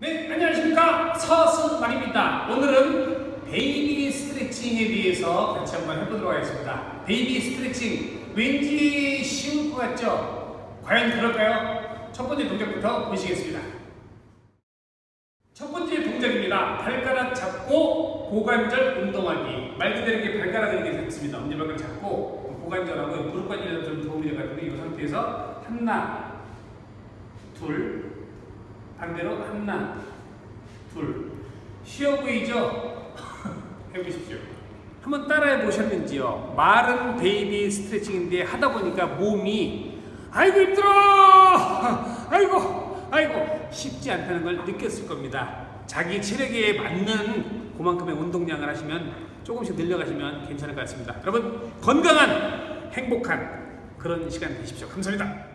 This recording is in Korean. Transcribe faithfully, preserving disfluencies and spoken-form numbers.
네, 안녕하십니까. 서승만입니다. 오늘은 베이비 스트레칭에 대해서 같이 한번 해보도록 하겠습니다. 베이비 스트레칭 왠지 쉬울 것 같죠? 과연 그럴까요? 첫 번째 동작부터 보시겠습니다. 첫 번째 동작입니다. 발가락 잡고 고관절 운동하기. 말 그대로 이게 발가락을 이렇게 잡습니다. 엄지발가락 잡고 고관절하고 무릎 관절에 좀 도움이 돼가지고 이 상태에서 하나, 둘, 반대로 하나, 둘. 쉬워 보이죠? 해보십시오. 한번 따라해 보셨는지요? 말은 베이비 스트레칭인데 하다 보니까 몸이 아이고 힘들어! 아이고! 아이고! 쉽지 않다는 걸 느꼈을 겁니다. 자기 체력에 맞는 그만큼의 운동량을 하시면 조금씩 늘려가시면 괜찮을 것 같습니다. 여러분 건강한 행복한 그런 시간 되십시오. 감사합니다.